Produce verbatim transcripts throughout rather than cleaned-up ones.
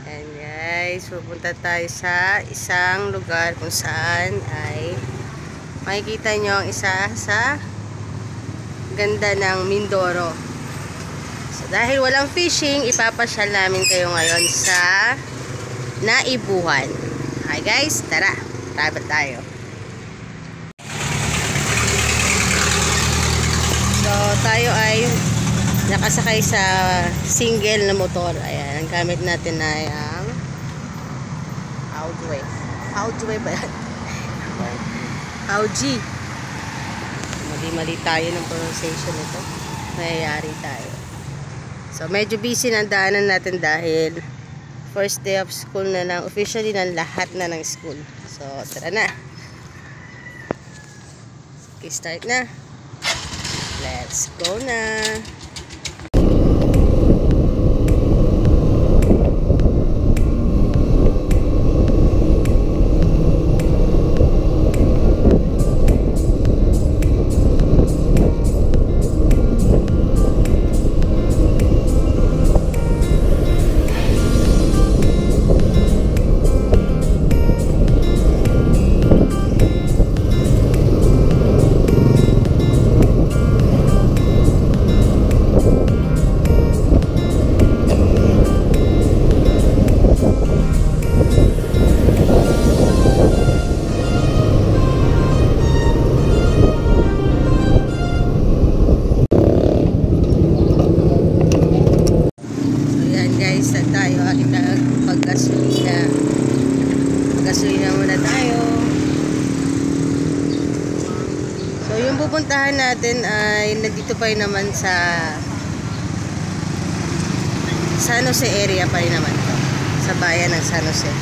Ayan guys, pupunta tayo sa isang lugar kung saan ay makikita nyo ang isa sa ganda ng Mindoro. So dahil walang fishing, ipapasyal namin kayo ngayon sa Naibuhan. Hi guys, tara, travel tayo. So tayo ay nakasakay sa single na motor. Ayan, ang gamit natin ay ang Audi. Audi ba yan? Audi. Mali-mali tayo ng pronunciation nito. Mayayari tayo. So medyo busy na daanan natin dahil first day of school na lang. Officially na lahat na ng school. So tara na. Okay, start na. Let's go na. Paggasolina Paggasolina muna tayo. So yung pupuntahan natin ay nandito pa rin naman sa San Jose area pa rin naman to, sa bayan ng San Jose.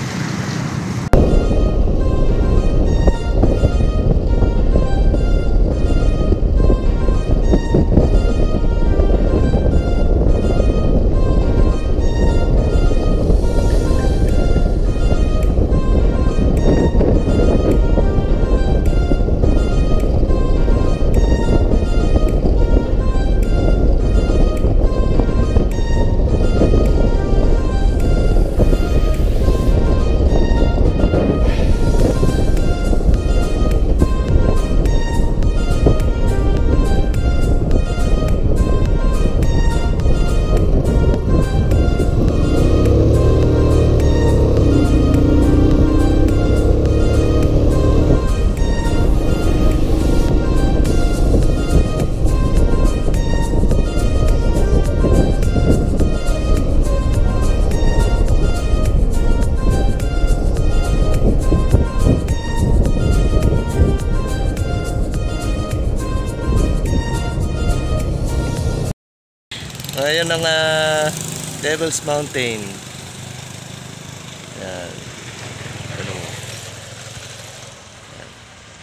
Ayan ang uh, Devil's Mountain. Ayan. Ano? Ayan.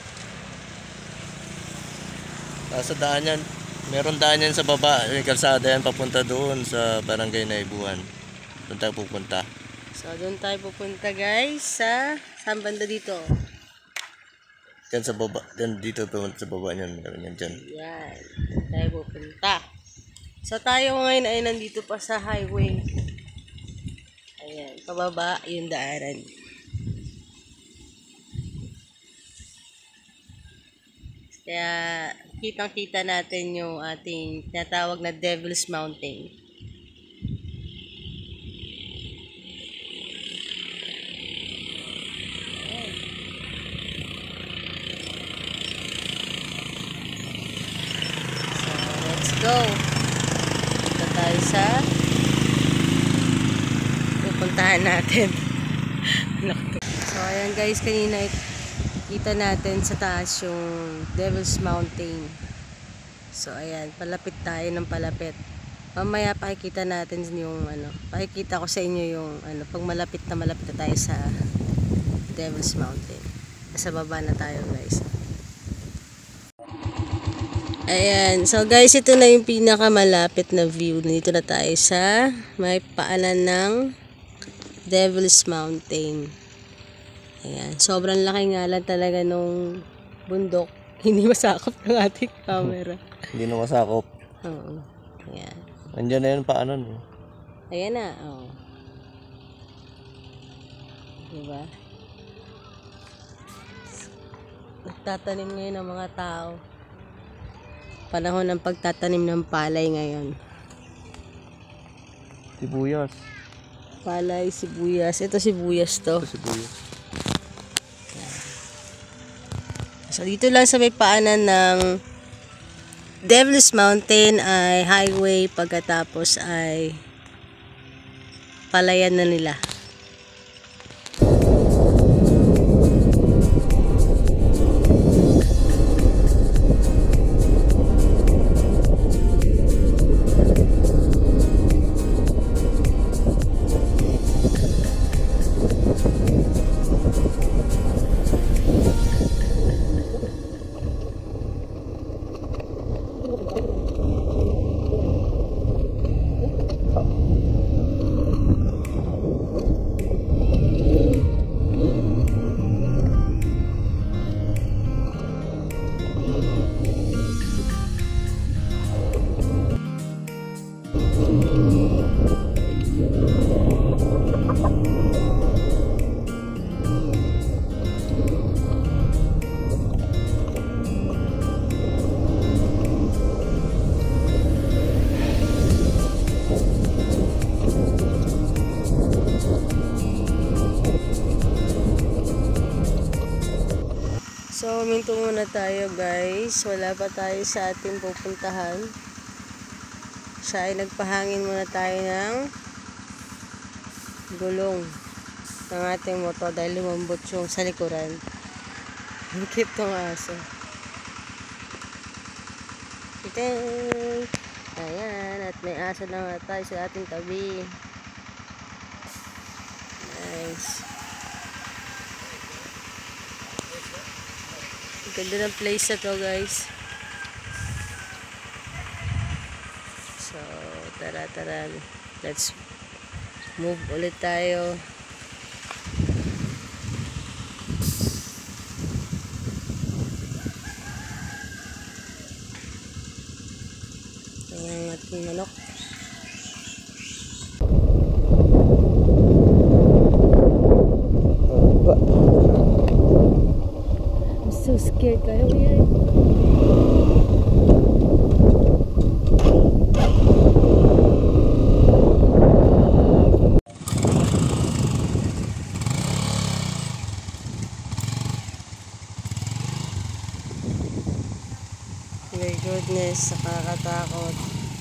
Nasa daan yan. Meron daan yan sa baba. May kalsada yan papunta doon sa Barangay Naibuhan. Doon tayo pupunta. So doon tayo pupunta guys sa saan banda dito? Yan sa baba. Yan dito sa baba niyan. Meron yan dyan. Yan. Doon tayo pupunta. So tayo ngayon ay nandito pa sa highway. Ayan, pababa yung daanan. Kaya kitang-kita natin yung ating tinatawag na Devil's Mountain. Ayan. So let's go. Tayo sa pupuntahan natin. So ayan guys, kanina kita natin sa taas yung Devil's Mountain. So ayan, palapit tayo ng palapit. Mamaya pakikita natin yung ano, pakikita ko sa inyo yung ano, pag malapit na malapit na tayo sa Devil's Mountain. Nasa baba na tayo guys. Ayan. So guys, ito na yung pinakamalapit na view. Dito na tayo sa may paanan ng Devil's Mountain. Ayan. Sobrang laki nga lang talaga nung bundok. Hindi masakop ng ating camera. Hindi na masakop. Oo. Ayan. Andiyan na yun paano no? Ayan na. Oh. Diba? Nagtatanim ngayon ng mga tao. Panahon ng pagtatanim ng palay ngayon. Sibuyas. Palay, sibuyas. Ito sibuyas to. Ito sibuyas. So dito lang sa may paanan ng Devil's Mountain ay highway, pagkatapos ay palayan na nila. So, minto muna tayo guys. Wala pa tayo sa ating pupuntahan. Siya ay nagpahangin muna tayo ng gulong ng ating motor dahil lumambot yung sa likuran. Ang cute tong aso. Iteng! Ayan, at may aso na nga tayo sa ating tabi. Nice. Ganda ng place na to guys. So, tara tara. Let's move ulit tayo. Ayan ang ating manok. So scared kaya mo yan. My goodness, nakakatakot.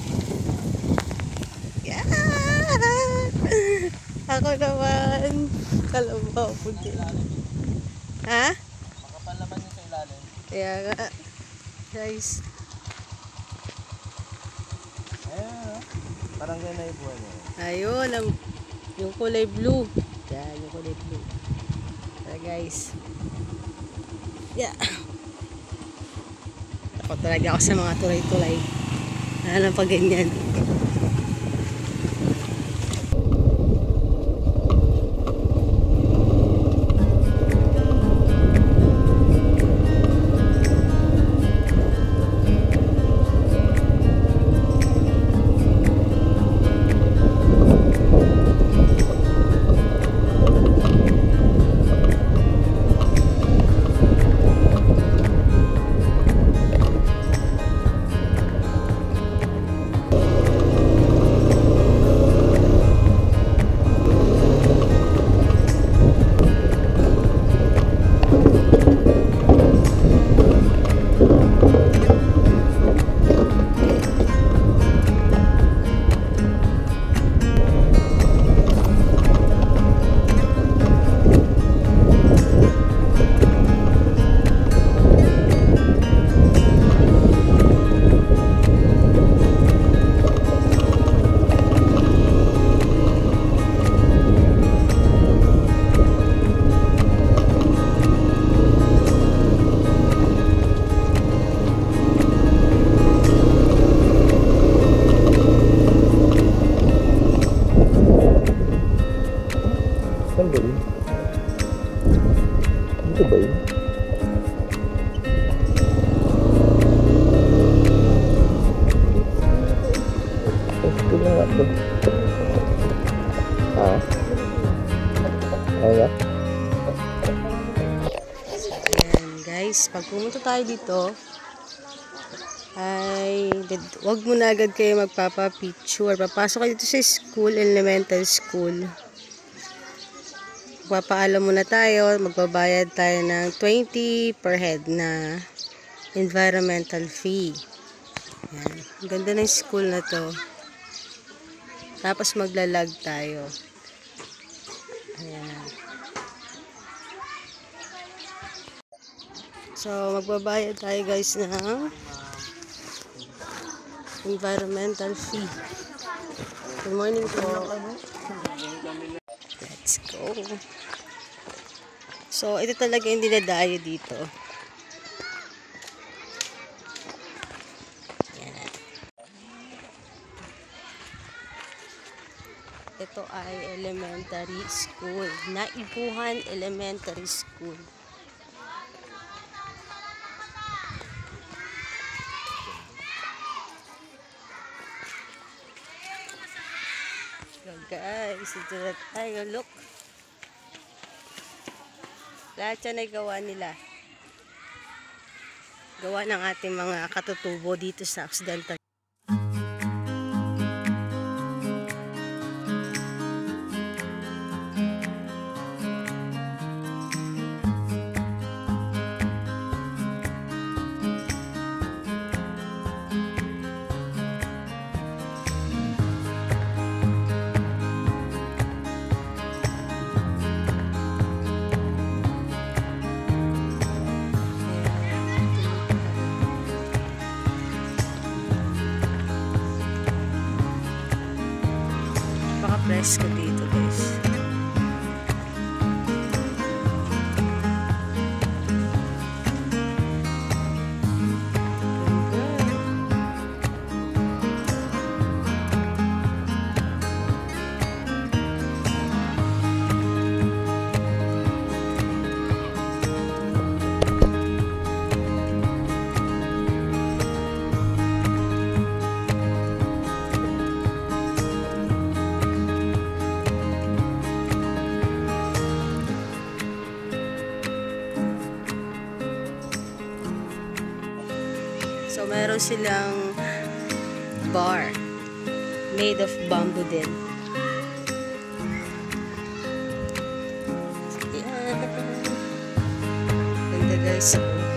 Yeah! Ako naman. Kalabaw po din. Ha? Kaya nga, guys. Ayan, parang ganyan na ibuhan niya. Ayun, ang, yung kulay blue. Yan, yung kulay blue. Kaya guys. Yeah. Ako talaga ako sa mga tulay-tulay. Alam pa ganyan. Saan ba yun? Dito ba yun? Ito na nga ito. Ha? Kaya? guys, pag pumunta tayo dito, ay wag mo na agad kayo magpapa-picture. Papasok kayo dito sa school, elementary school. Papaalam muna tayo, magbabayad tayo ng twenty per head na environmental fee. Yan. Ang ganda ng school na to. Tapos maglalag tayo. Ayan. So, magbabayad tayo guys ng environmental fee. Good morning po. Let's go. So, ito talaga yung dinadayo dito. Yan. Ito ay elementary school. Naibuhan Elementary School. So guys, ito na tayo. Look. Lahat yan ay gawa nila. Gawa ng ating mga katutubo dito sa Occidental. Presko dito guys. So, meron silang bar made of bamboo din. Yan. Ganda guys.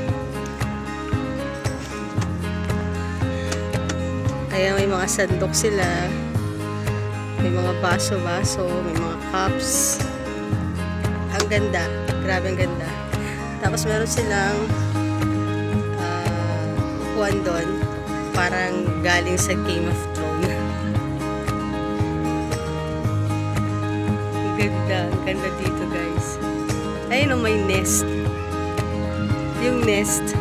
Kaya may mga sandok sila. May mga baso-baso. May mga cups. Ang ganda. Grabe ang ganda. Tapos meron silang doon, parang galing sa Game of Thrones. Ang ganda, ang ganda dito guys. Ayun o, may nest. Yung nest.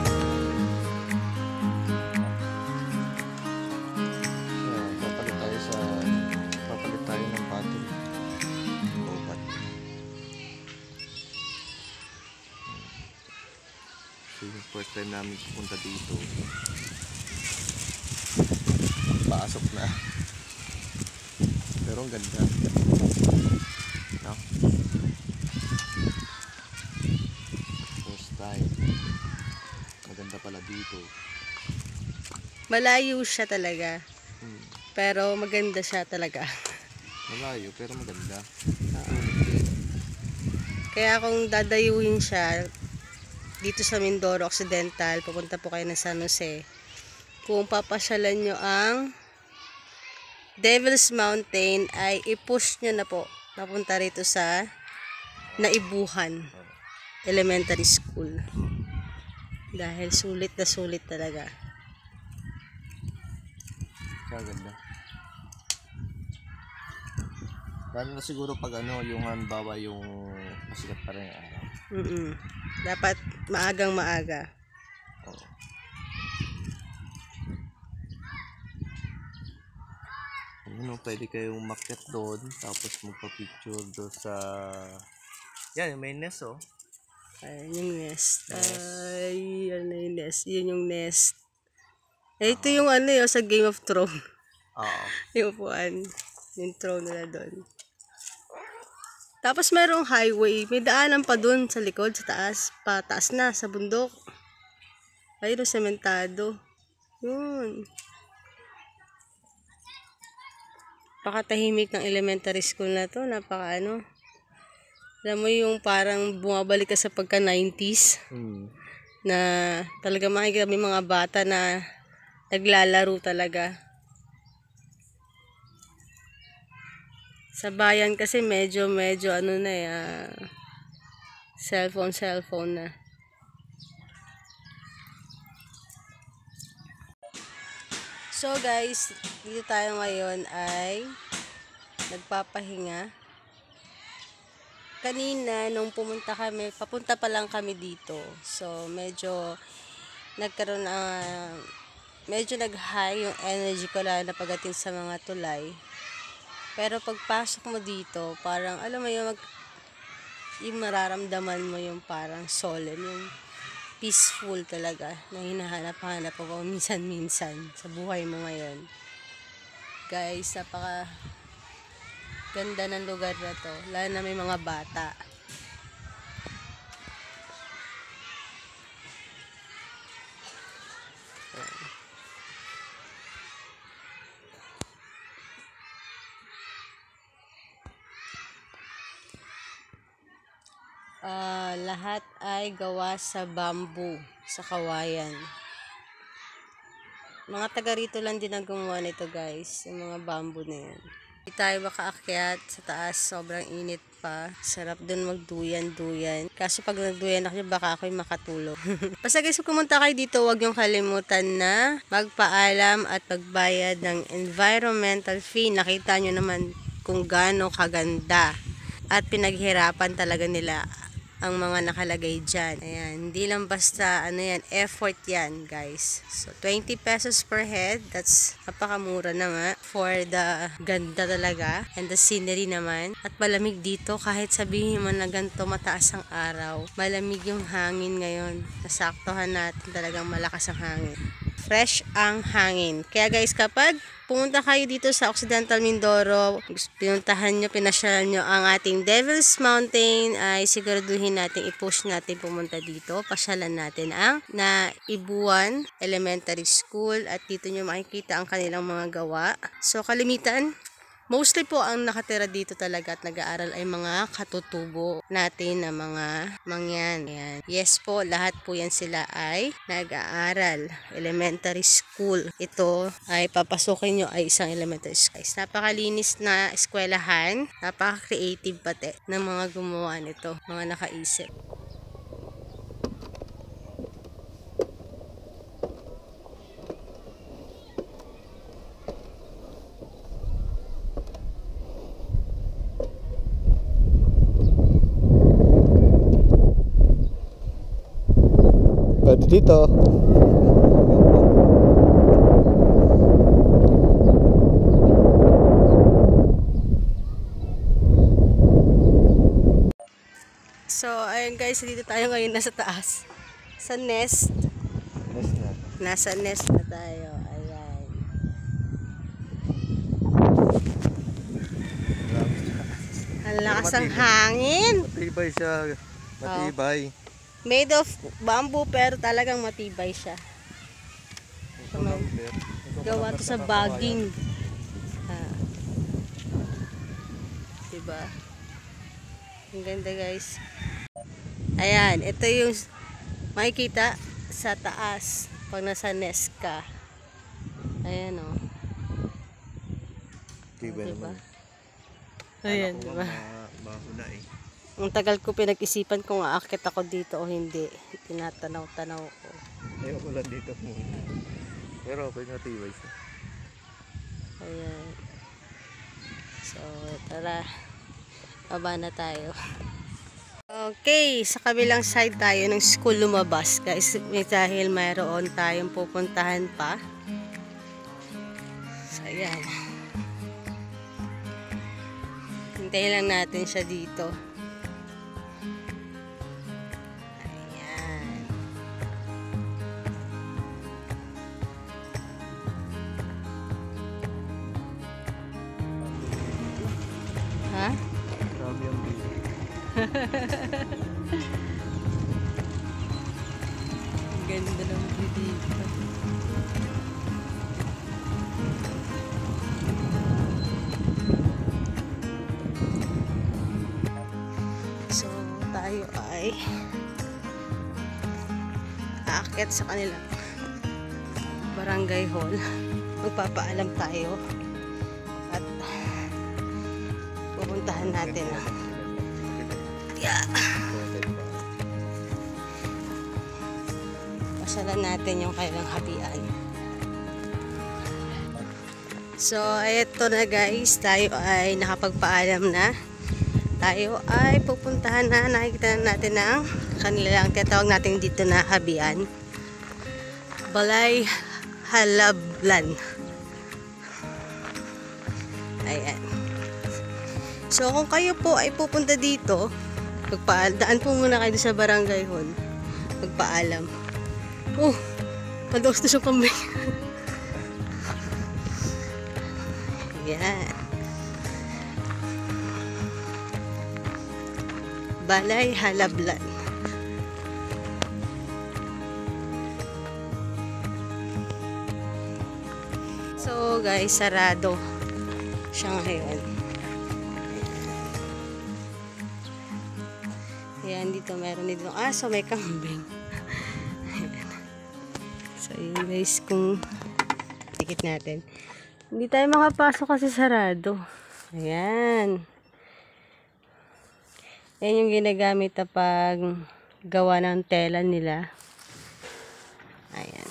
Yeah, papalit tayo sa papalit tayo ng battery. Lobat. So, yung first time namin pupunta dito, pasok na. Pero ang ganda. No? First time. Maganda pala dito. Malayo siya talaga. Hmm. Pero maganda siya talaga. Malayo pero maganda. Kaya kung dadayuhin siya dito sa Mindoro Occidental, pupunta po kayo ng San Jose. Kung papasyalan nyo ang Devil's Mountain, ay i-push nyo na po papunta rito sa Naibuhan Elementary School. Dahil sulit na sulit talaga. Kaya ganda. Lalo na siguro pag ano, yung halimbawa yung masikat pa rin yung araw. Mm-mm. Dapat maagang maaga. Oo. Ano, pwede kayong umakyat doon, tapos magpa-picture doon sa... Yan, yung may nest oh. Ayan yung nest. Ay, ano yung nest? Yun yung nest. Eh, ito yung ano yun, sa Game of Thrones. Oo. Yung upuan. Yung throne nila doon. Tapos merong highway. May daanan pa dun sa likod, sa taas. Pataas na, sa bundok. Ayun, sementado. Yun. Pakatahimik ng elementary school na to. Napaka ano. Alam mo yung parang bumabalik ka sa pagka nineties. Hmm. Na talaga makikita may mga bata na naglalaro talaga. Sa bayan kasi medyo medyo ano na eh, uh, cellphone cellphone na. So guys, dito tayo ngayon ay nagpapahinga. Kanina nung pumunta kami, papunta pa lang kami dito. So medyo nagkaroon ng uh, medyo nag-high yung energy ko lalo na pagdating sa mga tulay. Pero pagpasok mo dito, parang alam mo yung, mag, yung mararamdaman mo yung parang solemn, yung peaceful talaga na hinahanap-hanap ako minsan-minsan sa buhay mo ngayon. Guys, napaka ganda ng lugar na to, lalo na may mga bata. Uh, lahat ay gawa sa bamboo, sa kawayan. Mga taga rito lang din ang gumawa nito guys, yung mga bamboo na yan. Hindi tayo makaakyat sa taas, sobrang init pa. Sarap dun magduyan-duyan. Kaso pag nagduyan ako, baka ako'y makatulog. Basta guys, kung pumunta kayo dito, huwag yung kalimutan na magpaalam at magbayad ng environmental fee. Nakita nyo naman kung gaano kaganda at pinaghirapan talaga nila ang mga nakalagay dyan. Ayan, hindi lang basta, ano yan, effort yan, guys. So, twenty pesos per head, that's napakamura na nga for the ganda talaga and the scenery naman. At malamig dito, kahit sabihin mo na ganito mataas ang araw, malamig yung hangin ngayon. Nasaktohan natin talagang malakas ang hangin. Fresh ang hangin. Kaya guys, kapag pumunta kayo dito sa Occidental Mindoro, pinuntahan nyo, pinasyalan nyo ang ating Devil's Mountain, ay siguraduhin natin, i-push natin pumunta dito. Pasyalan natin ang Naibuan Elementary School at dito nyo makikita ang kanilang mga gawa. So, kalimitan, mostly po ang nakatira dito talaga at nag-aaral ay mga katutubo natin na mga mangyan. Ayan. Yes po, lahat po yan sila ay nag-aaral. Elementary school. Ito ay papasukin nyo ay isang elementary school. Napakalinis na eskwelahan. Napaka-creative pati ng mga gumawa nito. Mga nakaisip. Pwede dito. So, ayun guys, dito tayo ngayon nasa taas. Sa nest. Nest na. Nasa nest na tayo. Ayan. Ang lakas ng hangin. Matibay siya. Matibay. Oh. Made of bamboo pero talagang matibay siya. Naman, gawa to sa bagging. Ah. Diba? Ang ganda guys. Ayan, ito yung makikita sa taas pag nasa nest ka. Ayan o. Oh. Matibay diba? naman. Ayan, diba? Baho na eh. Ang tagal ko pinag-isipan kung aakit ako dito o hindi. Tinatanaw-tanaw ko. Ayoko lang dito muna. Pero okay, matibay siya. Ayan. So, tara. Baba na tayo. Okay, sa kabilang side tayo ng school lumabas. Guys, dahil mayroon tayong pupuntahan pa. So, ayan. Hintayin lang natin siya dito. Ha? Grabe ang view. Ang ganda ng view dito. So, tayo ay aakyat sa kanilang barangay hall. Magpapaalam tayo at pupuntahan natin. Yeah. Pasalan natin yung kailang habian. So, eto na guys. Tayo ay nakapagpaalam na. Tayo ay pupuntahan na. Nakikita na natin ang kanilang tinatawag natin dito na habian. Balay Halablan. Ayan. So, kung kayo po ay pupunta dito, magpaalam, daan po muna kayo sa barangay hall. Magpaalam. Oh, madaos na siya kami. Ayan. Balay Halablan. So, guys, sarado siya ngayon. Ayan, dito meron dito aso, may kambing. Ayan. So, yun guys, kung tikit natin. Hindi tayo makapasok kasi sarado. Ayan. Yan yung ginagamit na pag gawa ng tela nila. Ayan.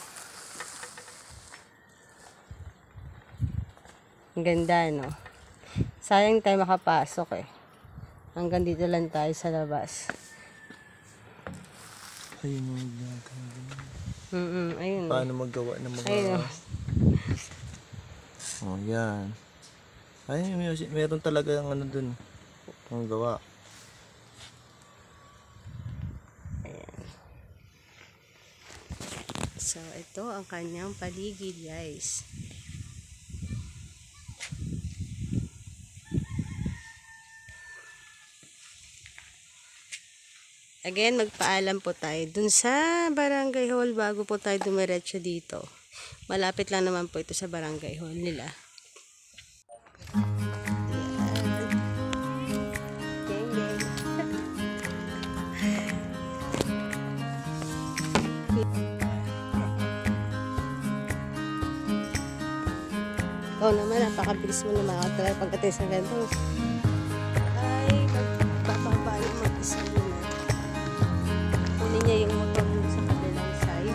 Ang ganda, no? Sayang tayo makapasok eh. Hanggang dito lang tayo sa labas. Ayun yung ginagawa. Mm-mm, ayun. Paano maggawa ng mga... Ayun. Oh, yan. Ayun, may, meron talaga ang ano dun. Ang gawa. Ayan. So, ito ang kanyang paligid, guys. Again, magpaalam po tayo dun sa barangay hall bago po tayo dumiretso dito. Malapit lang naman po ito sa barangay hall nila. Ikaw naman, napakabilis mo na makakatry pagdating sa ganito. Ay, magpapabalo mag-isa muna. Kunin niya yung motor mo sa kabilang side.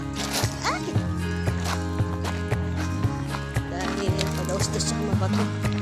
Okay. Ay! Dahil padaustos siya mabato.